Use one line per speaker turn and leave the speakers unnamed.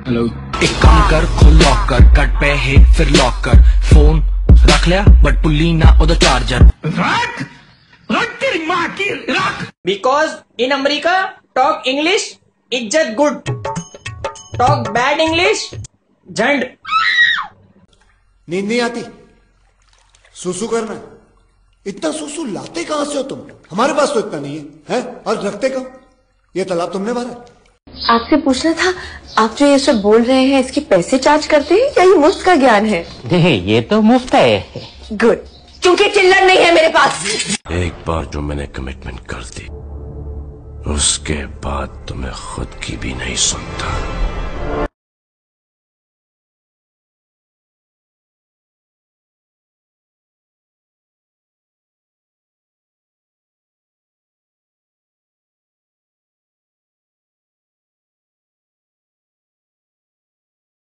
Hello. एक काम कर, खोल लॉक कर, कट पे हिट फिर लॉक कर, फोन रख लिया बट पुल्ली ना उधर चार्जर रख रख तेरी माँ की रख।
Because in America talk English इज्जत गुड, टॉक बैड इंग्लिश झंड।
नींद नहीं आती? सुसु करना है? इतना सुसु लाते कहां से हो तुम? हमारे पास तो इतना नहीं है, और रखते कब? ये तालाब तुमने भरा?
आपसे पूछना था, आप जो ये सब बोल रहे हैं इसके पैसे चार्ज करते हैं या ये मुफ्त का ज्ञान है?
नहीं, ये तो मुफ्त है।
गुड, क्योंकि चिल्लर नहीं है मेरे पास।
एक बार जो मैंने कमिटमेंट कर दी उसके बाद तो मैं खुद की भी नहीं सुनता।